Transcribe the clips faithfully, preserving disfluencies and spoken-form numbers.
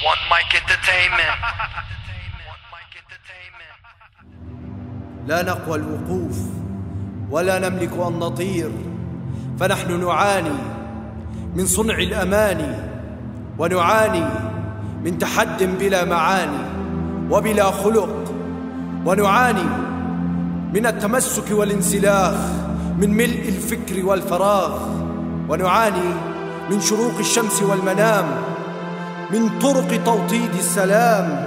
One Mic Entertainment. لا نقوى الوقوف ولا نملك أن نطير، فنحن نعاني من صنع الأماني، ونعاني من تحد بلا معاني وبلا خلق، ونعاني من التمسك والانسلاخ من ملء الفكر والفراغ، ونعاني من شروق الشمس والمنام، من طرق توطيد السلام،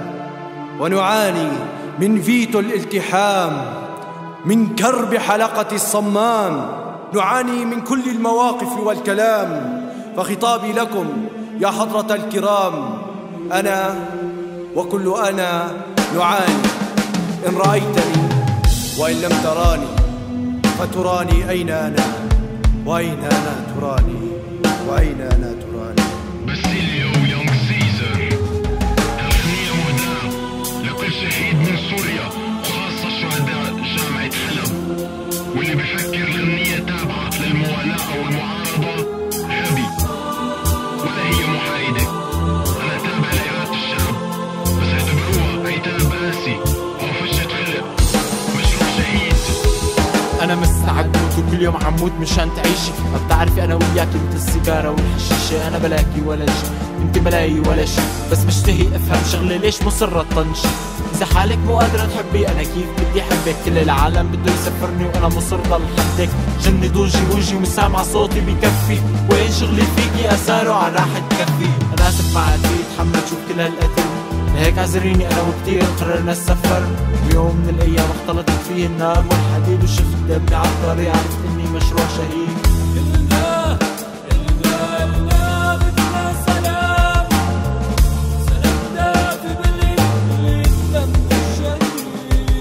ونعاني من فيتو الالتحام، من كرب حلقة الصمام، نعاني من كل المواقف والكلام. فخطابي لكم يا حضرة الكرام، أنا وكل أنا نعاني. إن رأيتني وإن لم تراني فتراني أين أنا، وأين أنا تراني، وأين أنا تراني. باسيليو يونغ سيزر، أغنية مهداة لكل شهيد من سوريا، وخاصة شهداء جامعة حلب. واللي بفكر الغنية تابعة للموالاة أو المعارضة غبي، ولا هي محايدة. أنا تابع لإرادة الشعب، بس اعتبروها عتاب قاسي أو فشة خلق. مشروع شهيد. أنا مستعد موت وكل يوم عم موت مشان تعيشي. ما بتعرفي أنا وياك انت السيجارة والحشيشة، أنا بلاكي ولا شي انت بلاي ولا شي، بس مشتهي أفهم شغلة ليش مصرة تطنشي. إذا حالك مو قادرة تحبي أنا كيف بدي أحبك؟ كل العالم بده يسفرني وأنا مصر ضل حدك. جني ضوجي وجهي ومش سامع صوتي بكفي، وين شغلي فيكي أثاره على راحة كفي. أنا آسف ما عاد فيي أتحمل شوف كل هالقتل، لهيك عذريني أنا وكتير قررنا السفر. ويوم من الأيام اختلطت فيه النار والحديد، وشفت دمي عالطريق عرفت إني مشروع شهيد. إلنا إلنا إلنا بدنا سلام، سلام دافي بالإيد دم الشهيد.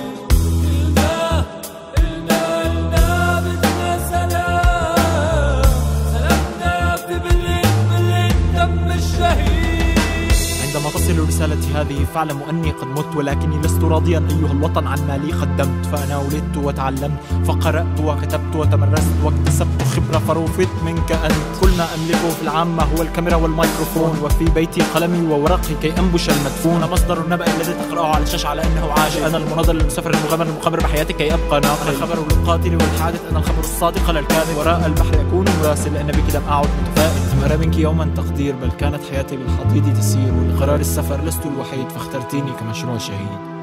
إلنا إلنا إلنا بدنا سلام، سلام دافي بالإيد دم الشهيد. عندما تصل رسالتي هذه فاعلموا أني قد مت، ولكني لست راضيا أيها الوطن عما لي قدمت. فأنا ولدت وتعلمت فقرأت وكتبت وتمرست واكتسبت خبرة، فروفت منك أنت. كل ما أملكه في العامة هو الكاميرا والميكروفون، وفي بيتي قلمي وورقي كي أنبش المدفون. أنا مصدر النبأ الذي تقرأه على الشاشة على أنه عاجل، أنا المناضل المسافر المغامر المخبر بحياتي كي أبقى ناقل. أنا الخبر للقاتل والحادث، أنا الخبر الصادق للكاذب. وراء البحر أكون مراسل لأن بك لم أعد متفائل. لم أرى منك يوما تقدير، بل كانت حياتي بالحضيض تسير، ولقرار السفر لست الوحيد فاخترتيني كمشروع شهيد.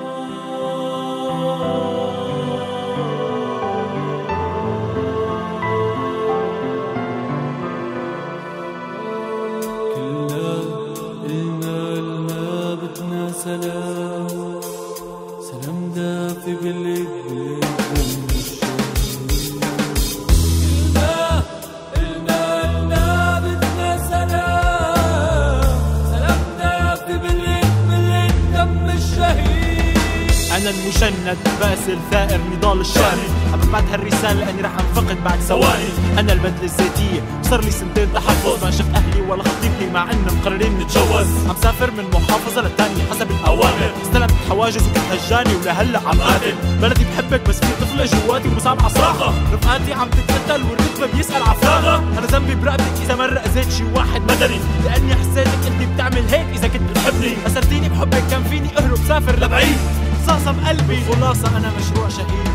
سلام سلام دافي بالإيد دم الشهيد. إلنا إلنا إلنا بدنا سلام، سلام دافي بالإيد دم الشهيد. أنا المجند باسل ثائر نضال الشامي، أما بعد هالرسالة لأني رح أنفقد بعد ثواني. أنا البدلة الذاتية صار لي سنتين تحفظ، ما شفت أهلي ولا خطيبتي مع إننا مقررين نتجوز. عم سافر من محافظة للتانية حسب الأوامر، استلمت حواجز وكنت هجاني ولهلا عم قاتل. بلدي بحبك بس في طفلة جواتي ومسامعة صراخة، رفقاتي عم تتقتل والرتبة بيسأل عفراغة. أنا ذنبي برقبتك إذا مرة أذيت شي واحد مدني، لأني حسيتك أنت بتعمل هيك إذا كنت بتحبني. أسرتيني بحبك كان فيني أهرب سافر لبعيد، صاصم قلبي خلاصة أنا مشروع شهيد.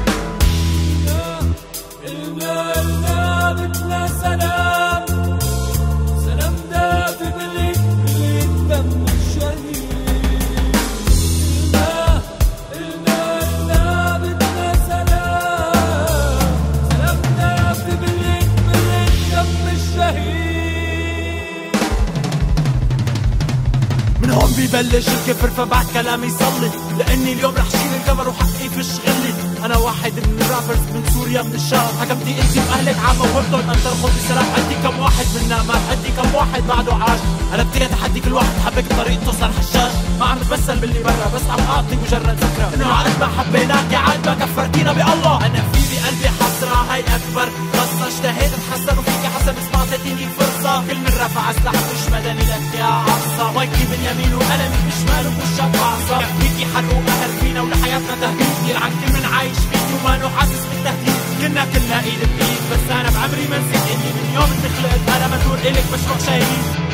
إلنا إلنا بدنا سلام، سلام دافي بالإيد دم الشهيد. إلنا إلنا إلنا بدنا سلام، سلام دافي بالإيد دم الشهيد. من هون بيبلش الكفر فبعد كلامي يصلي، لأني اليوم رح شيل الكفر وحقي في شغلي. أنا واحد من الرابرز من سوريا من الشام، حكمتي أنت وأهلك عم موهبتن أن ترخص السلام. عندي كم واحد منا مات، عندي كم واحد بعده عاش. أنا بدي أتحدي كل واحد حبك بطريق تصير حشاش. ما عم بتبسل باللي برا، بس عم أعطي مجرد فكرة إنه عاد ما حبيناك عاد ما كفرتينا بالله. أنا في بقلبي حسرة هاي أكبر قصة، اشتهيت أتحسن وفيكي حسن بس ما أعطيتيني فرصة. كل من رفع سلاح مش مدني لك يا عصا، مايكي باليمين وقلمي بالشمال وبوشك عصا. فيكي حرق وقهر فينا ولحياتنا تهديد، يلعن كل من عايش فيكي وما نو حاسس بالتهديد. كنا كلنا ايد بايد، بس انا بعمري ما نسيت اني من يوم اني خلقت انا مدور الك مشروع شهيد.